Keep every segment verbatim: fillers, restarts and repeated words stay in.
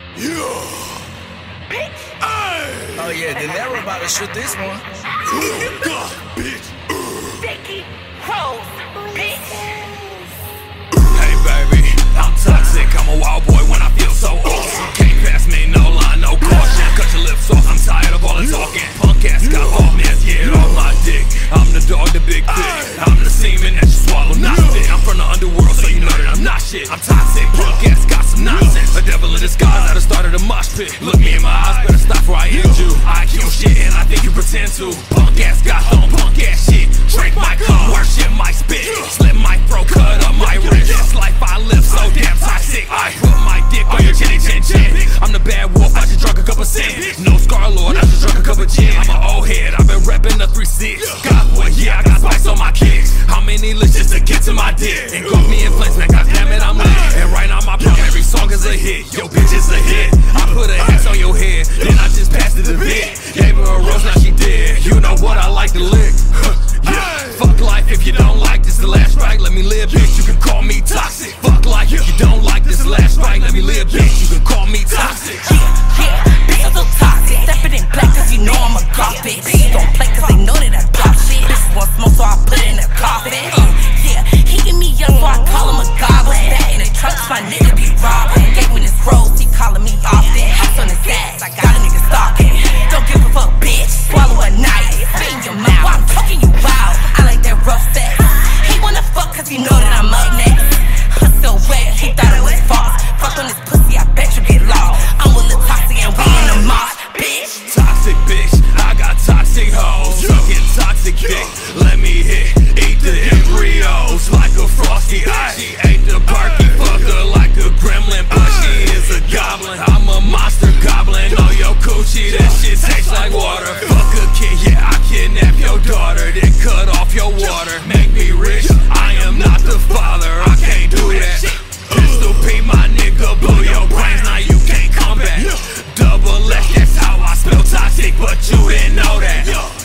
Yeah. Bitch. Ay. Oh yeah, Dinero about to shoot this one. God, bitch. Vicky. Rose. Bitch. Hey baby, I'm toxic. I'm a wild boy when I feel so awesome. Can't pass me, no line, no caution. Cut your lips off, I'm tired of all the talking. Punk ass got off, man, get on my dick. I'm the dog, the big fish. I'm the semen that you swallow, not spit. I'm from the underworld, so you know that I'm not shit. I'm toxic, punk ass got some nonsense. A devil in disguise, I done started a mosh pit. Look me in my eyes, better stop before I end you. I kill shit and I think you pretend to. Punk ass got some punk ass shit. Drink my cum, worship my spit. Slit my throat, cut up my wrist. This life I live so damn toxic. I put my dick on your chinny chin chin. I'm the bad wolf, I just drunk a cup of sin. No scar lord, I just drunk a cup of gin. I'm an old head, I've been reppin' the three six. God boy, yeah, I got spice on my kicks. How many licks just to get to my dick? Engulf me in flames, man, goddamn it, I'm lit. And right now my pump, every song is a hit. Yo, bitch, is a hit. I put a X on your head, then I just passed it to Vic. Gave her a rose, now she dead. You know what, I like to lick. Yeah, fuck life if you don't like this, the last strike, let me live, bitch. You can call me toxic. Fuck life if you don't like this, the last strike, let me live, bitch. You can call me toxic. Yeah, yeah, bitch, I'm so toxic. Steppin' in black cause you know I'm a goth bitch. Bitch don't play cause they know that I pop shit. Bitch want smoke so I put it in a coffin. Uh, yeah, he give me young so I call him a goblin. That in the trunk cause my nigga be robbing. Gave me this rose, he calling me often. House on his ass, I got a nigga stalking. Don't give a fuck, bitch, swallow a knife. Spit in your mouth, while I'm talking you out. I like that rough sex. He wanna fuck cause he know that I'm up next. I'm so wet, he thought it was false. Fuck on this pussy, I bet you get lost. I'm with Lil Toxxic and we in the mosh, bitch. Toxic bitch, I got toxic hoes. Sucking toxic dick, let me hit. Eat the embryos like a frosty ice. She ate the parky fucker like a gremlin, but she is a goblin. I'm a monster goblin. Oh yo coochie, that shit tastes like water. Fuck a kid, yeah, I kidnap your daughter, then cut off your water. Make me rich, I am not the father, I can't do that. Pistol P, my nigga, blow your brains, now you can't come back. Double X, that's how I spell toxic, but you didn't know that.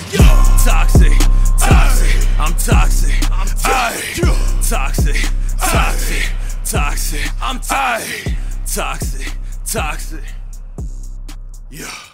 Toxic, toxic, I'm toxic, I'm toxic, toxic, toxic, toxic, I'm toxic, toxic, toxic, yeah.